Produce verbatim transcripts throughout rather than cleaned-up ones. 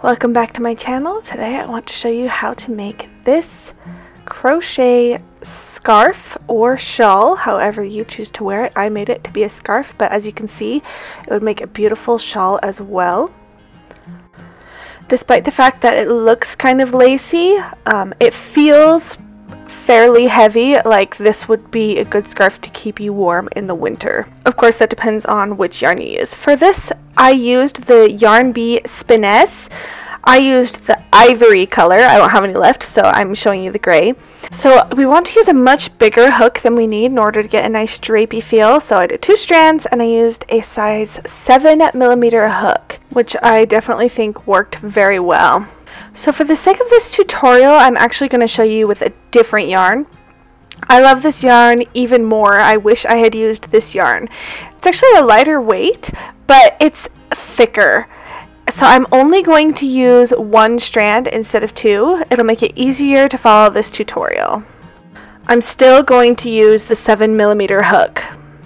Welcome back to my channel. Today I want to show you how to make this crochet scarf or shawl, however you choose to wear it. I made it to be a scarf, but as you can see, it would make a beautiful shawl as well. Despite the fact that it looks kind of lacy, um, it feels fairly heavy, like this would be a good scarf to keep you warm in the winter. Of course, that depends on which yarn you use. For this, I used the Yarn Bee Spiness. I used the ivory color. I don't have any left, so I'm showing you the gray. So we want to use a much bigger hook than we need in order to get a nice drapey feel. So I did two strands and I used a size seven millimeter hook, which I definitely think worked very well. So for the sake of this tutorial, I'm actually going to show you with a different yarn. I love this yarn even more. I wish I had used this yarn. It's actually a lighter weight, but it's thicker. So I'm only going to use one strand instead of two. It'll make it easier to follow this tutorial. I'm still going to use the seven millimeter hook.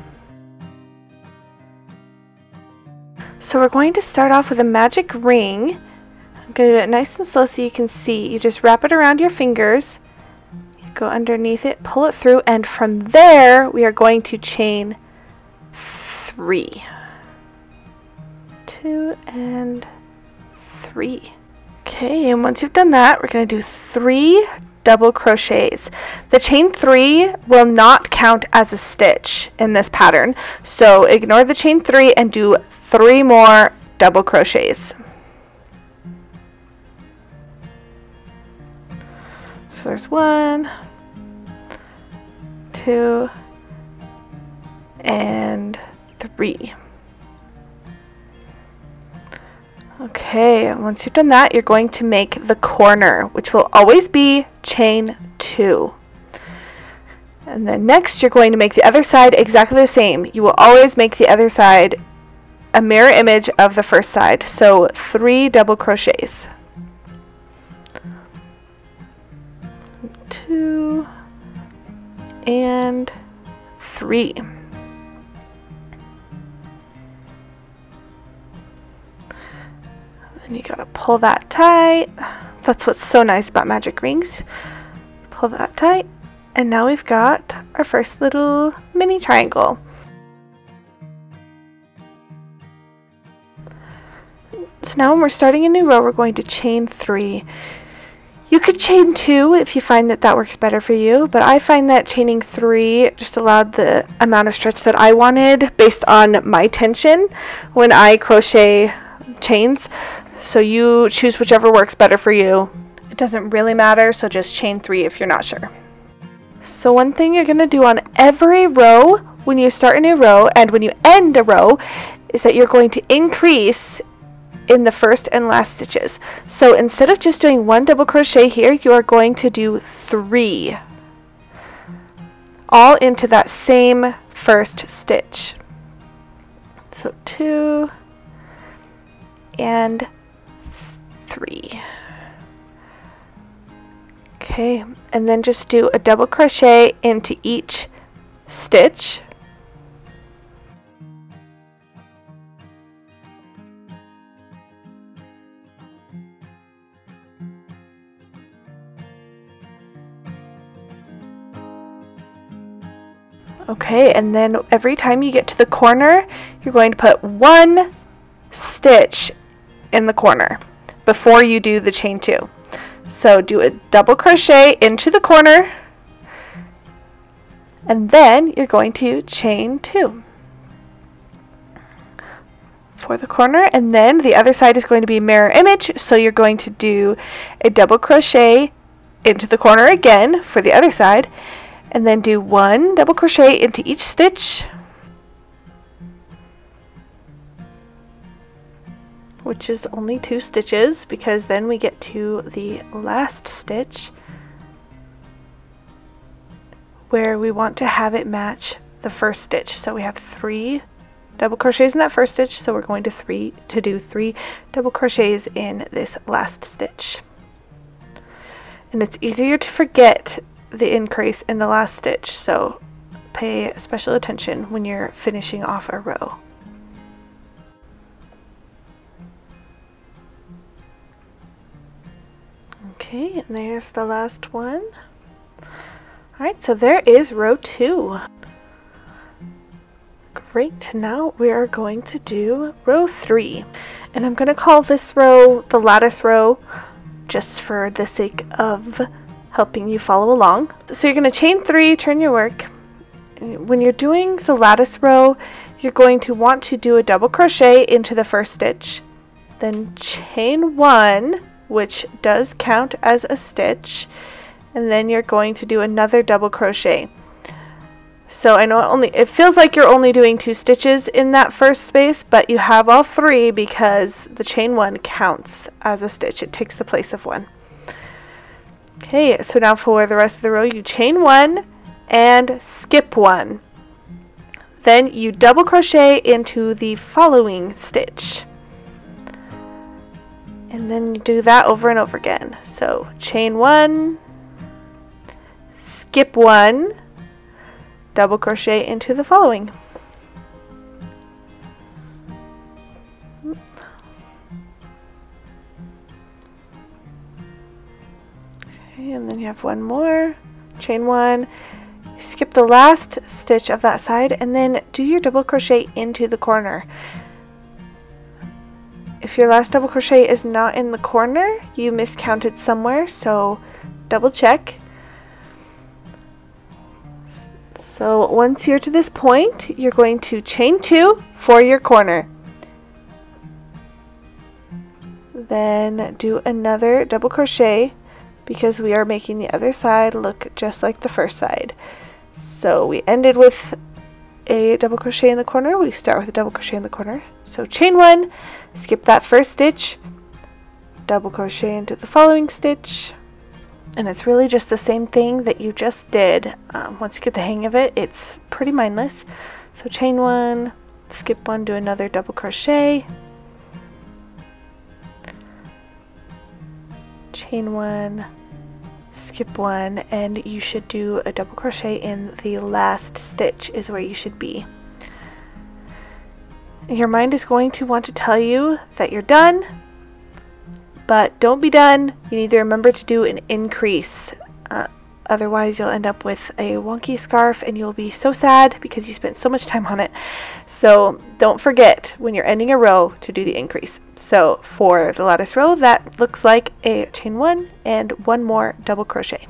So we're going to start off with a magic ring. I'm going to do it nice and slow so you can see. You just wrap it around your fingers, you go underneath it, pull it through, and from there we are going to chain three. Two and three. Okay, and once you've done that, we're going to do three double crochets. The chain three will not count as a stitch in this pattern, so ignore the chain three and do three more double crochets. So there's one, two, and three. Okay, once you've done that, you're going to make the corner, which will always be chain two. And then next, you're going to make the other side exactly the same. You will always make the other side a mirror image of the first side. So three double crochets. Two and three. And you gotta pull that tight. That's what's so nice about magic rings. Pull that tight, and now we've got our first little mini triangle. So now when we're starting a new row, we're going to chain three. You could chain two if you find that that works better for you, but I find that chaining three just allowed the amount of stretch that I wanted based on my tension when I crochet chains. So you choose whichever works better for you. It doesn't really matter, so just chain three if you're not sure. So one thing you're going to do on every row when you start a new row and when you end a row is that you're going to increase in the first and last stitches. So instead of just doing one double crochet here, you are going to do three, all into that same first stitch. So two and three. Okay, and then just do a double crochet into each stitch. Okay, and then every time you get to the corner, you're going to put one stitch in the corner before you do the chain two. So do a double crochet into the corner, and then you're going to chain two for the corner, and then the other side is going to be mirror image, so you're going to do a double crochet into the corner again for the other side, and then do one double crochet into each stitch, which is only two stitches, because then we get to the last stitch where we want to have it match the first stitch. So we have three double crochets in that first stitch, so we're going to three to do three double crochets in this last stitch. And it's easier to forget the increase in the last stitch, so pay special attention when you're finishing off a row. Okay, and there's the last one. Alright, so there is row two. Great, now we are going to do row three. And I'm going to call this row the lattice row just for the sake of helping you follow along. So you're going to chain three, turn your work. When you're doing the lattice row, you're going to want to do a double crochet into the first stitch, then chain one, which does count as a stitch, and then you're going to do another double crochet. So I know it only it feels like you're only doing two stitches in that first space, but you have all three because the chain one counts as a stitch. It takes the place of one. Okay, so now for the rest of the row, you chain one and skip one. Then you double crochet into the following stitch. And then you do that over and over again. So chain one, skip one, double crochet into the following. Okay, and then you have one more, chain one, skip the last stitch of that side, and then do your double crochet into the corner. If your last double crochet is not in the corner, you miscounted somewhere, so double check. So once you're to this point, you're going to chain two for your corner. Then do another double crochet because we are making the other side look just like the first side. So we ended with a double crochet in the corner. We start with a double crochet in the corner. So chain one, skip that first stitch, double crochet into the following stitch. And it's really just the same thing that you just did. Um, once you get the hang of it, it's pretty mindless. So chain one, skip one, do another double crochet, chain one, skip one, and you should do a double crochet in the last stitch is where you should be. Your mind is going to want to tell you that you're done, but don't be done. You need to remember to do an increase. Uh, otherwise, you'll end up with a wonky scarf and you'll be so sad because you spent so much time on it. So don't forget when you're ending a row to do the increase. So for the lattice row, that looks like a chain one and one more double crochet.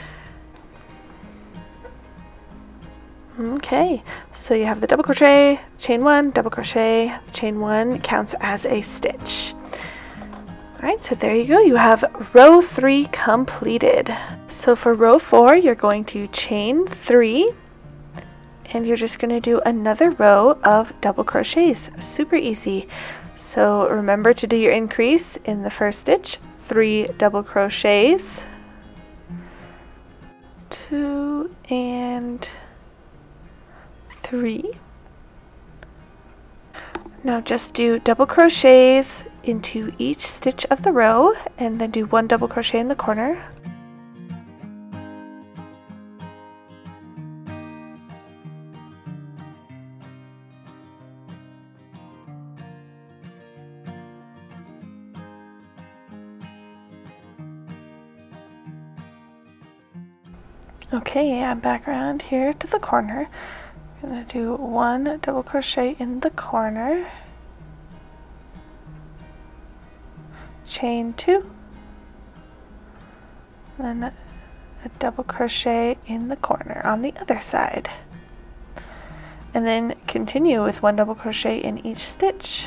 Okay, so you have the double crochet, chain one, double crochet, chain one counts as a stitch. Alright, so there you go, you have row three completed. So for row four, you're going to chain three, and you're just going to do another row of double crochets. Super easy. So remember to do your increase in the first stitch, three double crochets, two and three. Now just do double crochets into each stitch of the row and then do one double crochet in the corner. Okay, I'm back around here to the corner. I'm going to do one double crochet in the corner, chain two, then a double crochet in the corner on the other side, and then continue with one double crochet in each stitch.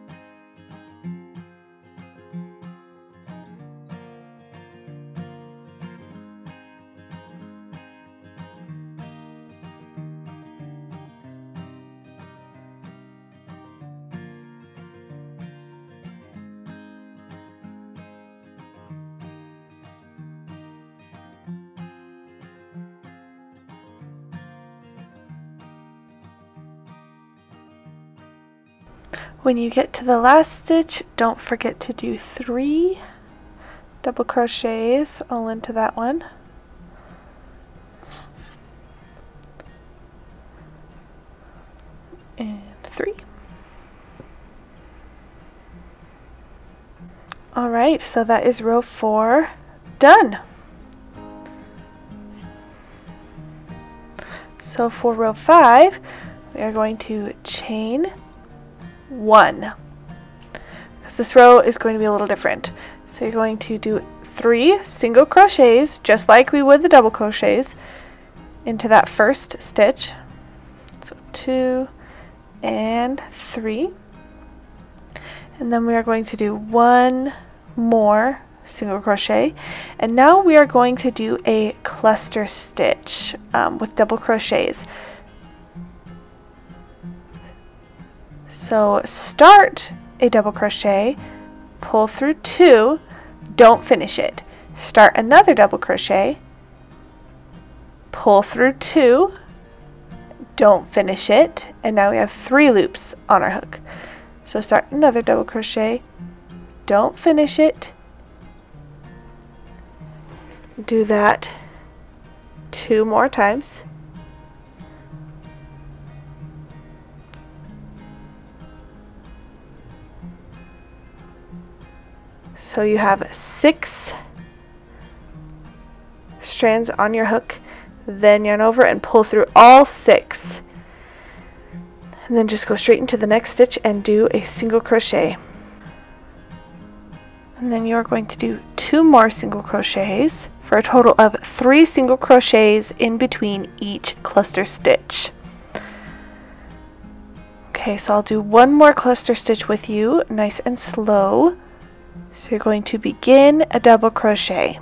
When you get to the last stitch, don't forget to do three double crochets all into that one. And three. Alright, so that is row four done. So for row five, we are going to chain one, because this row is going to be a little different. So you're going to do three single crochets, just like we would the double crochets, into that first stitch. So two and three. And then we are going to do one more single crochet, and now we are going to do a cluster stitch um, with double crochets. So start a double crochet, pull through two, don't finish it. Start another double crochet, pull through two, don't finish it, and now we have three loops on our hook. So start another double crochet, don't finish it, do that two more times, so you have six strands on your hook. Then yarn over and pull through all six, and then just go straight into the next stitch and do a single crochet. And then you're going to do two more single crochets for a total of three single crochets in between each cluster stitch. Okay, so I'll do one more cluster stitch with you, nice and slow. So you're going to begin a double crochet.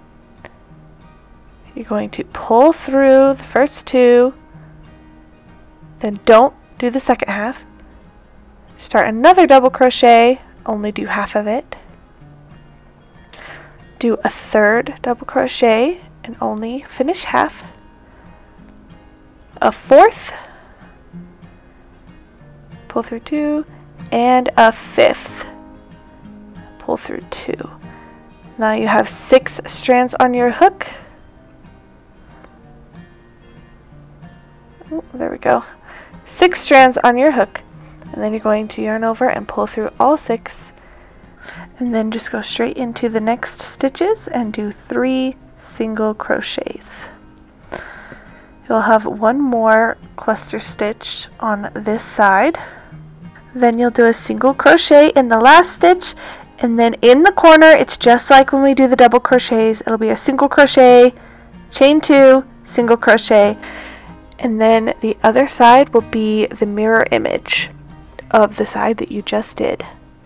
You're going to pull through the first two, then don't do the second half. Start another double crochet, only do half of it. Do a third double crochet and only finish half. A fourth, pull through two, and a fifth, pull through two. Now you have six strands on your hook. Oh, there we go. Six strands on your hook, and then you're going to yarn over and pull through all six, and then just go straight into the next stitches and do three single crochets. You'll have one more cluster stitch on this side, then you'll do a single crochet in the last stitch, and then in the corner it's just like when we do the double crochets. It'll be a single crochet, chain two, single crochet, and then the other side will be the mirror image of the side that you just did.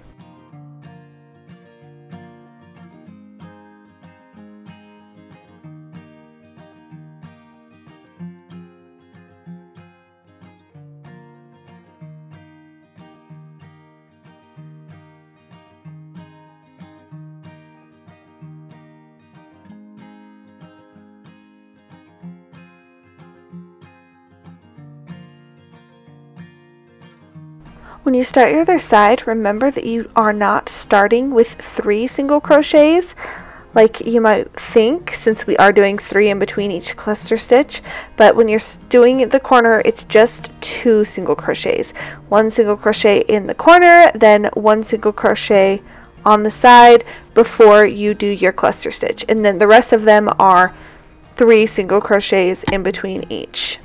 When you start your other side, remember that you are not starting with three single crochets like you might think, since we are doing three in between each cluster stitch. But when you're doing the corner, it's just two single crochets. One single crochet in the corner, then one single crochet on the side before you do your cluster stitch. And then the rest of them are three single crochets in between each.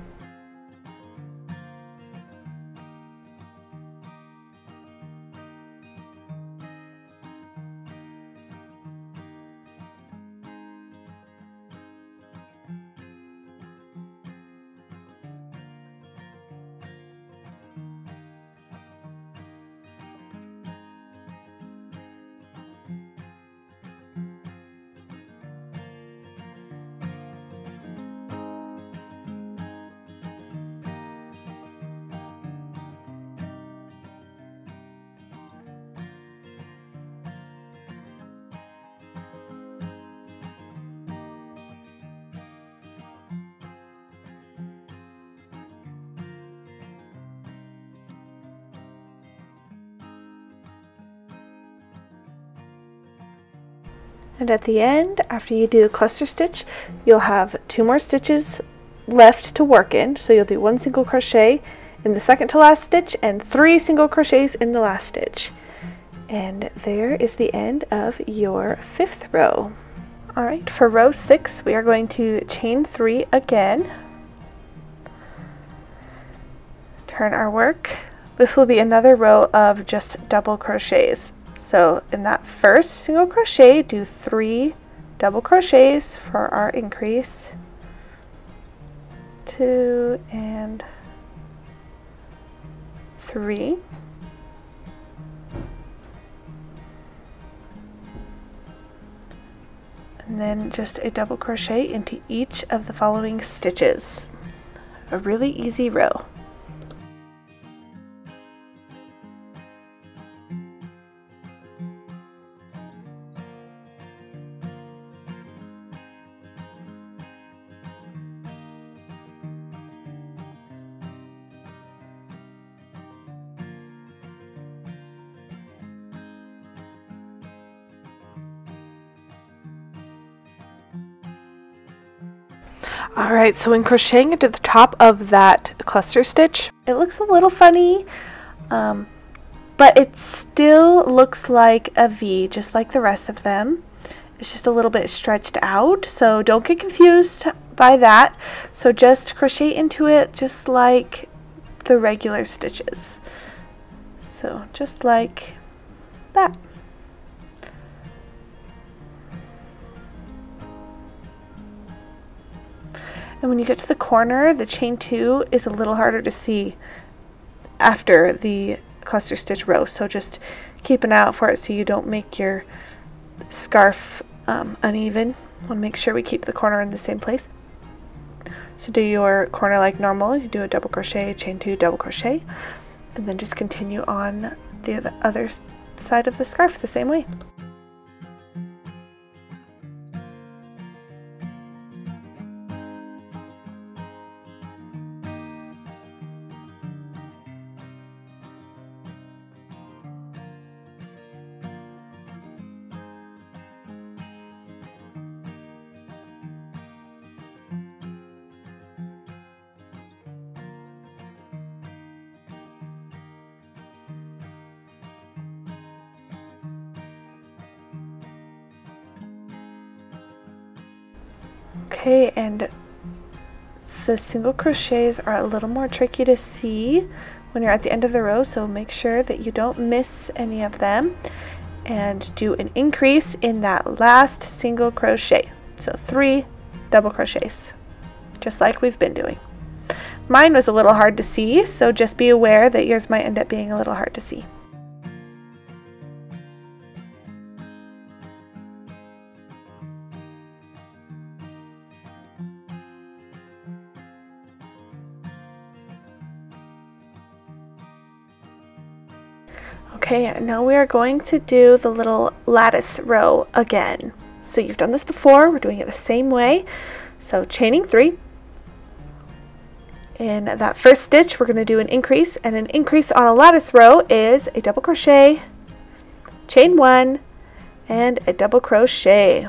And at the end, after you do a cluster stitch, you'll have two more stitches left to work in. So you'll do one single crochet in the second to last stitch and three single crochets in the last stitch. And there is the end of your fifth row. Alright, for row six we are going to chain three again. Turn our work. This will be another row of just double crochets. So in that first single crochet, do three double crochets for our increase. Two and three. And then just a double crochet into each of the following stitches. A really easy row. Alright, so when crocheting into the top of that cluster stitch, it looks a little funny, um, but it still looks like a V, just like the rest of them. It's just a little bit stretched out, so don't get confused by that. So just crochet into it just like the regular stitches. So just like that. And when you get to the corner, the chain two is a little harder to see after the cluster stitch row. So just keep an eye out for it so you don't make your scarf um, uneven. Want to make sure we keep the corner in the same place. So do your corner like normal. You do a double crochet, chain two, double crochet, and then just continue on the other side of the scarf the same way. Okay, and the single crochets are a little more tricky to see when you're at the end of the row, so make sure that you don't miss any of them and do an increase in that last single crochet. So three double crochets, just like we've been doing. Mine was a little hard to see, so just be aware that yours might end up being a little hard to see. Okay, now we are going to do the little lattice row again. So you've done this before, we're doing it the same way. So chaining three. In that first stitch, we're going to do an increase, and an increase on a lattice row is a double crochet, chain one, and a double crochet.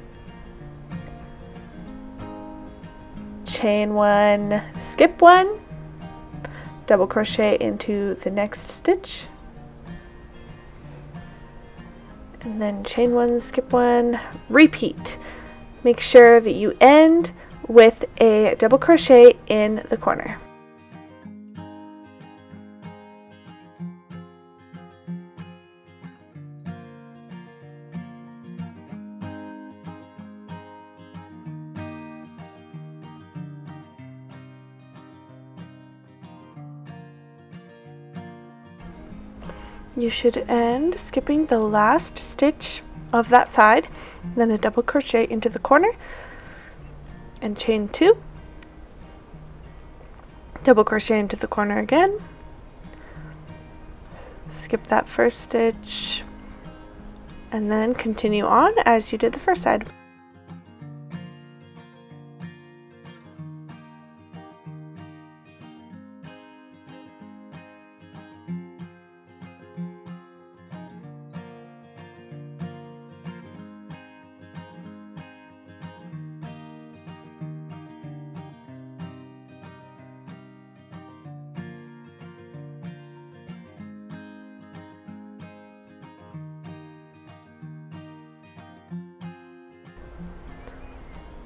Chain one, skip one, double crochet into the next stitch. And then chain one, skip one, repeat. Make sure that you end with a double crochet in the corner. You should end skipping the last stitch of that side, then a double crochet into the corner and chain two, double crochet into the corner again, skip that first stitch, and then continue on as you did the first side.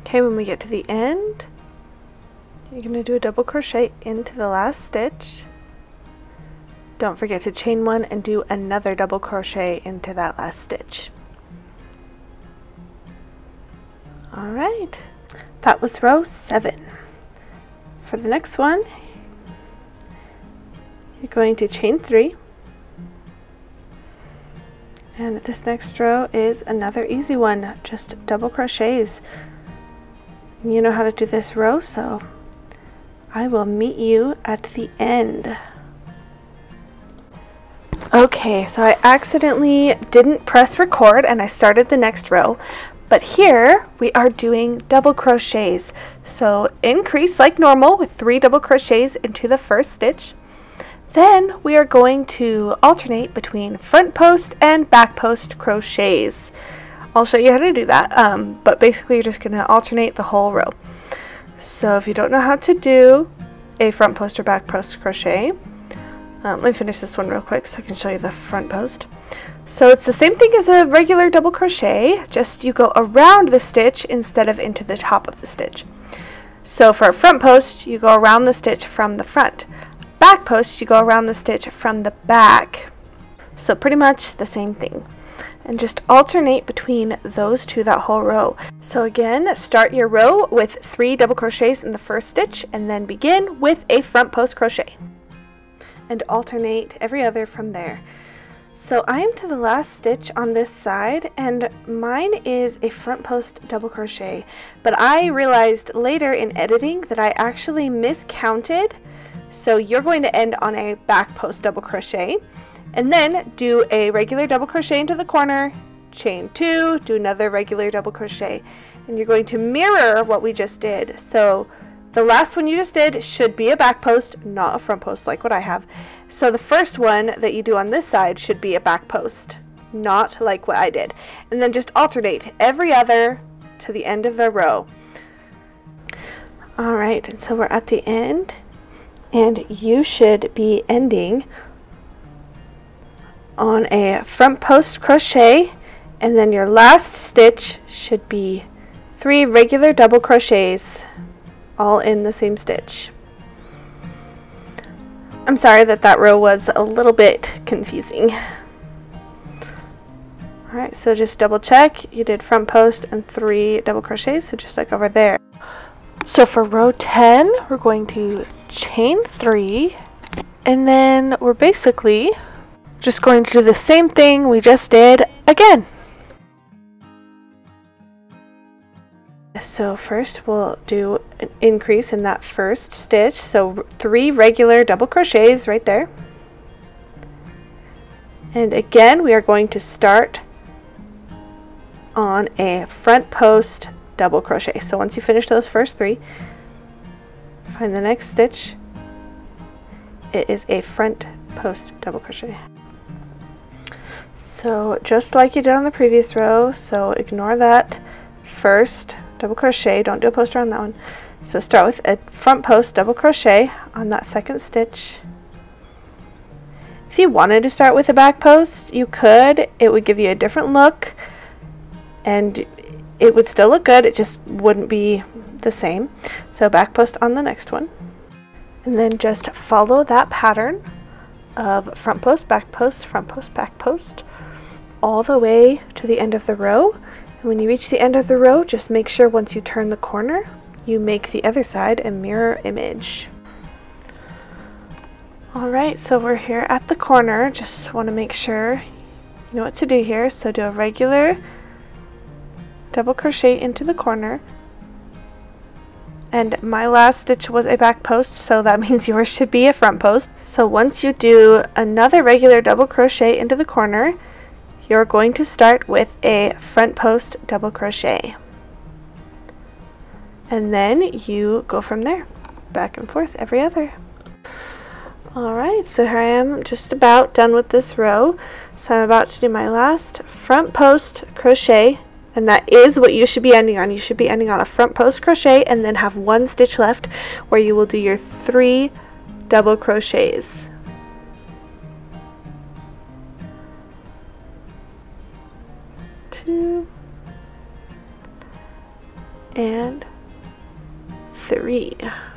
Okay, when we get to the end, you're going to do a double crochet into the last stitch. Don't forget to chain one and do another double crochet into that last stitch. Alright, that was row seven. For the next one, you're going to chain three. And this next row is another easy one, just double crochets. You know how to do this row, so I will meet you at the end. Okay, so I accidentally didn't press record and I started the next row, but here we are doing double crochets. So increase like normal with three double crochets into the first stitch. Then we are going to alternate between front post and back post crochets. I'll show you how to do that, um, but basically you're just going to alternate the whole row. So if you don't know how to do a front post or back post crochet, um, let me finish this one real quick so I can show you the front post. So it's the same thing as a regular double crochet, just you go around the stitch instead of into the top of the stitch. So for a front post, you go around the stitch from the front. Back post, you go around the stitch from the back. So pretty much the same thing. And just alternate between those two that whole row. So again, start your row with three double crochets in the first stitch and then begin with a front post crochet. And alternate every other from there. So I am to the last stitch on this side and mine is a front post double crochet, but I realized later in editing that I actually miscounted. So you're going to end on a back post double crochet and then do a regular double crochet into the corner, chain two, do another regular double crochet, and you're going to mirror what we just did. So the last one you just did should be a back post, not a front post like what I have. So the first one that you do on this side should be a back post, not like what I did. And then just alternate every other to the end of the row. Alright, and so we're at the end, and you should be ending on a front post crochet, and then your last stitch should be three regular double crochets all in the same stitch. I'm sorry that that row was a little bit confusing. Alright, so just double check, you did front post and three double crochets, so just like over there. So for row ten, we're going to chain three, and then we're basically just going to do the same thing we just did again. So first we'll do an increase in that first stitch, so three regular double crochets right there. And again, we are going to start on a front post double crochet. So once you finish those first three, find the next stitch. It is a front post double crochet. So just like you did on the previous row, so ignore that first double crochet, don't do a poster on that one. So start with a front post double crochet on that second stitch. If you wanted to start with a back post, you could. It would give you a different look and it would still look good, it just wouldn't be the same. So back post on the next one, and then just follow that pattern of front post, back post, front post, back post all the way to the end of the row. And when you reach the end of the row, just make sure once you turn the corner, you make the other side a mirror image. Alright, so we're here at the corner. Just want to make sure you know what to do here. So do a regular double crochet into the corner. And my last stitch was a back post, so that means yours should be a front post. So once you do another regular double crochet into the corner, you're going to start with a front post double crochet. And then you go from there, back and forth every other. Alright, so here I am just about done with this row. So I'm about to do my last front post crochet, and that is what you should be ending on. You should be ending on a front post crochet and then have one stitch left where you will do your three double crochets. Two, and three.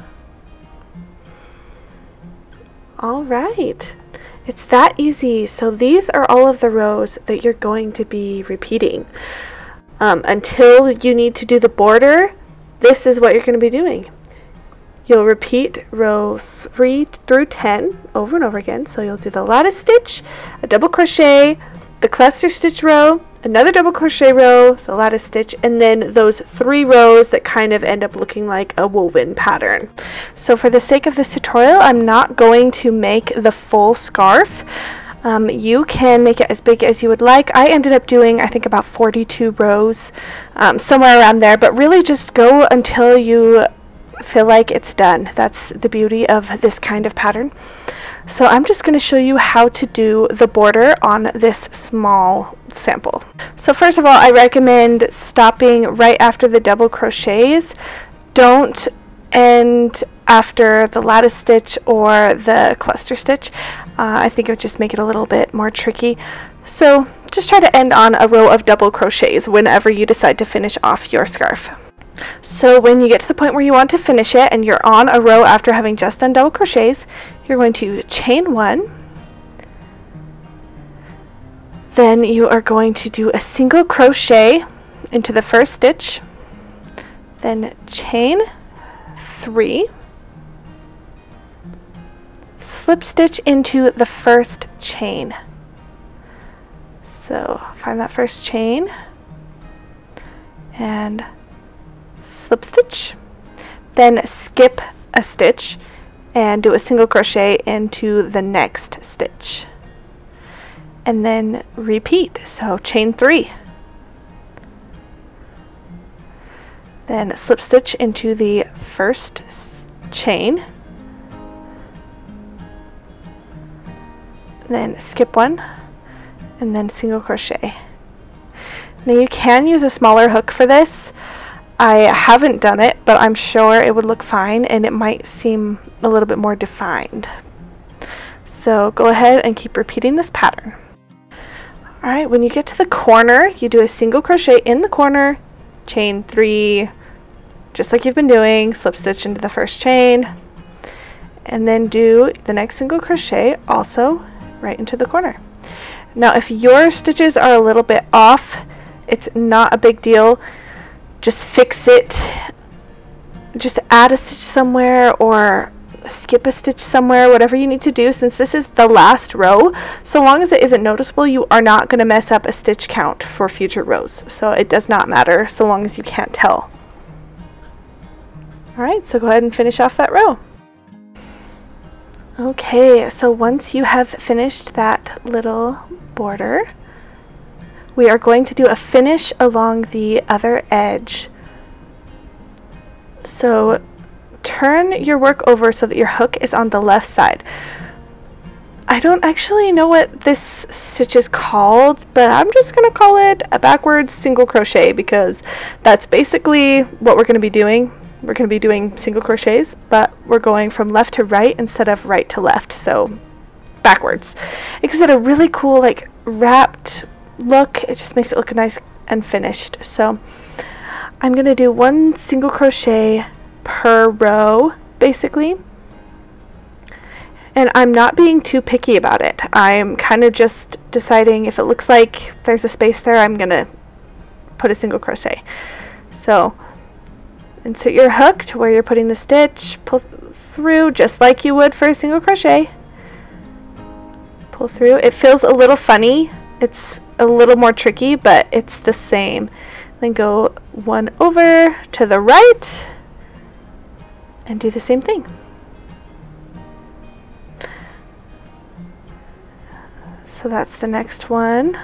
All right, it's that easy. So these are all of the rows that you're going to be repeating. Um, until you need to do the border, this is what you're going to be doing. You'll repeat row three through ten over and over again. So you'll do the lattice stitch, a double crochet, the cluster stitch row, another double crochet row, the lattice stitch, and then those three rows that kind of end up looking like a woven pattern. So for the sake of this tutorial, I'm not going to make the full scarf. Um, you can make it as big as you would like. I ended up doing, I think, about forty-two rows, um, somewhere around there, but really just go until you feel like it's done. That's the beauty of this kind of pattern. So I'm just going to show you how to do the border on this small sample. So first of all, I recommend stopping right after the double crochets. Don't end after the lattice stitch or the cluster stitch. Uh, I think it would just make it a little bit more tricky. So just try to end on a row of double crochets whenever you decide to finish off your scarf. So when you get to the point where you want to finish it and you're on a row after having just done double crochets, you're going to chain one, then you are going to do a single crochet into the first stitch, then chain three, slip stitch into the first chain. So find that first chain and slip stitch, then skip a stitch and do a single crochet into the next stitch, and then repeat. So chain three, then slip stitch into the first chain, then skip one, and then single crochet. Now you can use a smaller hook for this. I haven't done it, but I'm sure it would look fine and it might seem a little bit more defined. So go ahead and keep repeating this pattern. Alright, when you get to the corner, you do a single crochet in the corner, chain three, just like you've been doing, slip stitch into the first chain, and then do the next single crochet also right into the corner. Now if your stitches are a little bit off, it's not a big deal. Just fix it, just add a stitch somewhere or skip a stitch somewhere, whatever you need to do. Since this is the last row, so long as it isn't noticeable, you are not going to mess up a stitch count for future rows. So it does not matter so long as you can't tell. Alright, so go ahead and finish off that row. Okay, so once you have finished that little border, we are going to do a finish along the other edge. So turn your work over so that your hook is on the left side. I don't actually know what this stitch is called, but I'm just going to call it a backwards single crochet because that's basically what we're going to be doing. We're going to be doing single crochets, but we're going from left to right instead of right to left, so backwards. It gives it a really cool, like, wrapped look. It just makes it look nice and finished. So I'm going to do one single crochet per row, basically. And I'm not being too picky about it. I'm kind of just deciding if it looks like there's a space there, I'm going to put a single crochet. So insert your hook to where you're putting the stitch, pull through just like you would for a single crochet. Pull through. It feels a little funny. It's a little more tricky, but it's the same. Then go one over to the right and do the same thing. So that's the next one.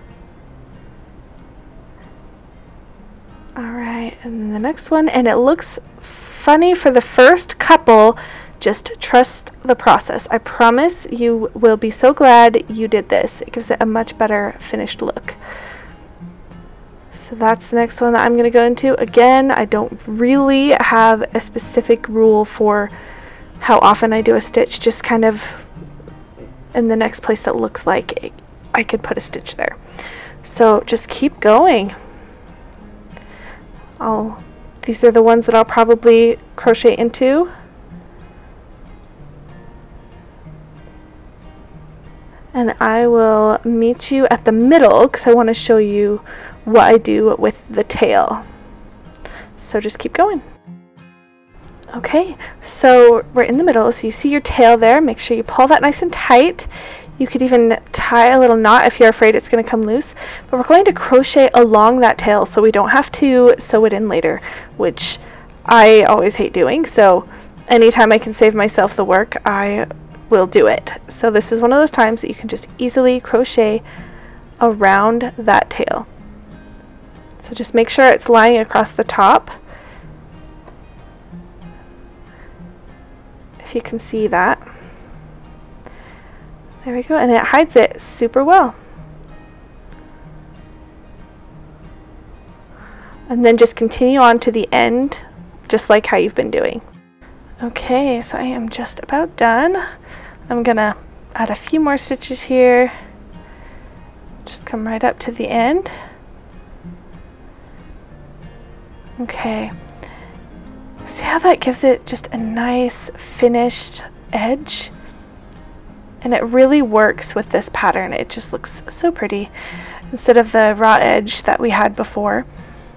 Alright, and then the next one, and it looks funny for the first couple. Just trust the process. I promise you will be so glad you did this. It gives it a much better finished look. So that's the next one that I'm going to go into. Again, I don't really have a specific rule for how often I do a stitch, just kind of in the next place that looks like it, I could put a stitch there. So just keep going. I'll These are the ones that I'll probably crochet into. And I will meet you at the middle because I want to show you what I do with the tail. So just keep going. Okay, so we're in the middle, so you see your tail there. Make sure you pull that nice and tight. You could even tie a little knot if you're afraid it's going to come loose. But we're going to crochet along that tail so we don't have to sew it in later, which I always hate doing. So anytime I can save myself the work, I will do it. So this is one of those times that you can just easily crochet around that tail. So just make sure it's lying across the top. If you can see that. There we go, and it hides it super well. And then just continue on to the end, just like how you've been doing. Okay, so I am just about done. I'm gonna add a few more stitches here. Just come right up to the end. Okay. See how that gives it just a nice finished edge? And it really works with this pattern. It just looks so pretty instead of the raw edge that we had before.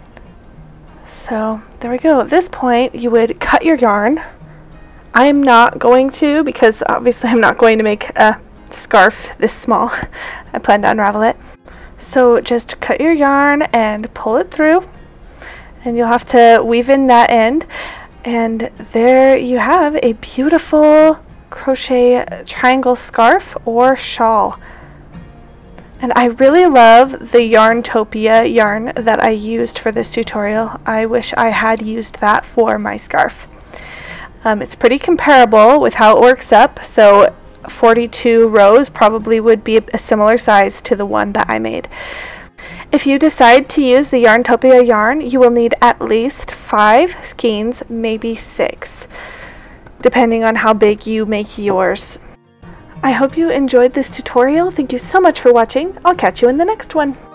So there we go. At this point, you would cut your yarn. I'm not going to, because obviously I'm not going to make a scarf this small. I plan to unravel it. So just cut your yarn and pull it through, and you'll have to weave in that end. And there you have a beautiful crochet triangle scarf or shawl. And I really love the Yarntopia yarn that I used for this tutorial. I wish I had used that for my scarf. Um, it's pretty comparable with how it works up, so forty-two rows probably would be a similar size to the one that I made. If you decide to use the Yarntopia yarn, you will need at least five skeins, maybe six, depending on how big you make yours. I hope you enjoyed this tutorial. Thank you so much for watching. I'll catch you in the next one.